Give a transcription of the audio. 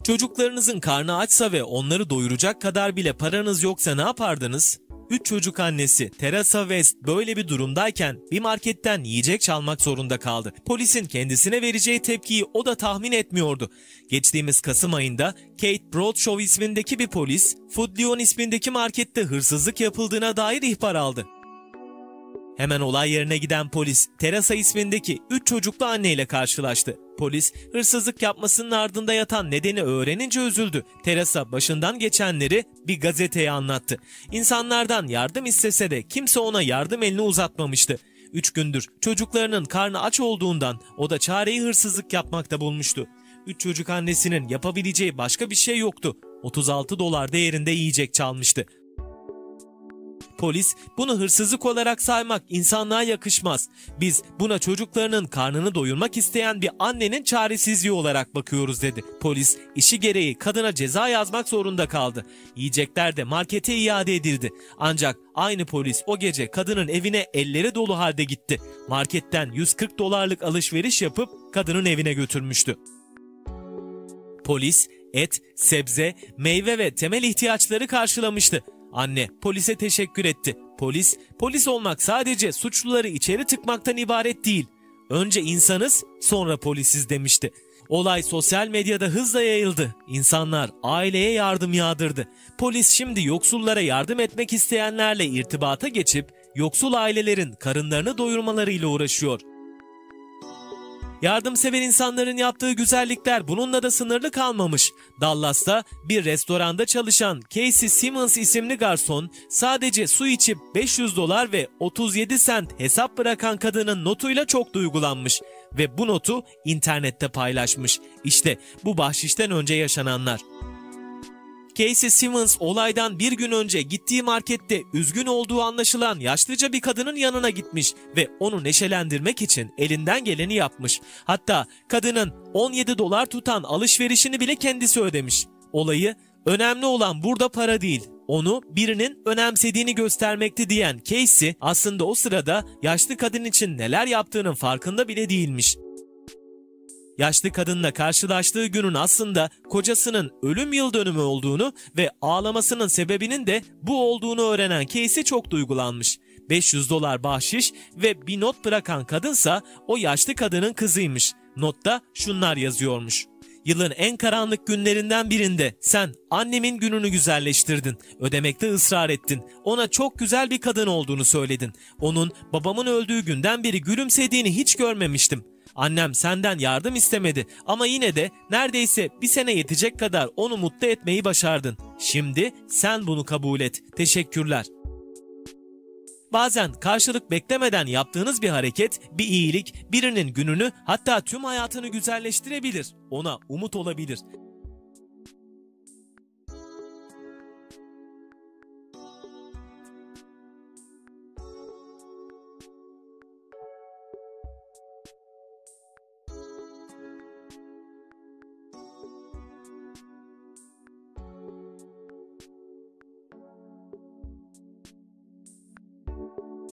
Çocuklarınızın karnı açsa ve onları doyuracak kadar bile paranız yoksa ne yapardınız? 3 çocuk annesi Teresa West böyle bir durumdayken bir marketten yiyecek çalmak zorunda kaldı. Polisin kendisine vereceği tepkiyi o da tahmin etmiyordu. Geçtiğimiz Kasım ayında Kate Bradshaw ismindeki bir polis, Food Lion ismindeki markette hırsızlık yapıldığına dair ihbar aldı. Hemen olay yerine giden polis, Teresa ismindeki 3 çocuklu anneyle karşılaştı. Polis, hırsızlık yapmasının ardında yatan nedeni öğrenince üzüldü. Teresa başından geçenleri bir gazeteye anlattı. İnsanlardan yardım istese de kimse ona yardım elini uzatmamıştı. 3 gündür çocuklarının karnı aç olduğundan o da çareyi hırsızlık yapmakta bulmuştu. 3 çocuk annesinin yapabileceği başka bir şey yoktu. 36 dolar değerinde yiyecek çalmıştı. Polis, bunu hırsızlık olarak saymak insanlığa yakışmaz. Biz buna çocuklarının karnını doyurmak isteyen bir annenin çaresizliği olarak bakıyoruz dedi. Polis, işi gereği kadına ceza yazmak zorunda kaldı. Yiyecekler de markete iade edildi. Ancak aynı polis o gece kadının evine elleri dolu halde gitti. Marketten 140 dolarlık alışveriş yapıp kadının evine götürmüştü. Polis, et, sebze, meyve ve temel ihtiyaçları karşılamıştı. Anne polise teşekkür etti. Polis olmak sadece suçluları içeri tıkmaktan ibaret değil. Önce insanız, sonra polisiz demişti. Olay sosyal medyada hızla yayıldı. İnsanlar aileye yardım yağdırdı. Polis şimdi yoksullara yardım etmek isteyenlerle irtibata geçip yoksul ailelerin karınlarını doyurmalarıyla uğraşıyor. Yardımsever insanların yaptığı güzellikler bununla da sınırlı kalmamış. Dallas'ta bir restoranda çalışan Casey Simmons isimli garson sadece su içip 500 dolar ve 37 sent hesap bırakan kadının notuyla çok duygulanmış ve bu notu internette paylaşmış. İşte bu bahşişten önce yaşananlar. Casey Simmons olaydan bir gün önce gittiği markette üzgün olduğu anlaşılan yaşlıca bir kadının yanına gitmiş ve onu neşelendirmek için elinden geleni yapmış. Hatta kadının 17 dolar tutan alışverişini bile kendisi ödemiş. Olayı, önemli olan burada para değil, onu birinin önemsediğini göstermekti diyen Casey aslında o sırada yaşlı kadın için neler yaptığının farkında bile değilmiş. Yaşlı kadınla karşılaştığı günün aslında kocasının ölüm yıl dönümü olduğunu ve ağlamasının sebebinin de bu olduğunu öğrenen Casey çok duygulanmış. 500 dolar bahşiş ve bir not bırakan kadınsa o yaşlı kadının kızıymış. Notta şunlar yazıyormuş. Yılın en karanlık günlerinden birinde sen annemin gününü güzelleştirdin. Ödemekte ısrar ettin. Ona çok güzel bir kadın olduğunu söyledin. Onun babamın öldüğü günden beri gülümsediğini hiç görmemiştim. Annem senden yardım istemedi ama yine de neredeyse bir sene yetecek kadar onu mutlu etmeyi başardın. Şimdi sen bunu kabul et. Teşekkürler. Bazen karşılık beklemeden yaptığınız bir hareket, bir iyilik birinin gününü hatta tüm hayatını güzelleştirebilir. Ona umut olabilir.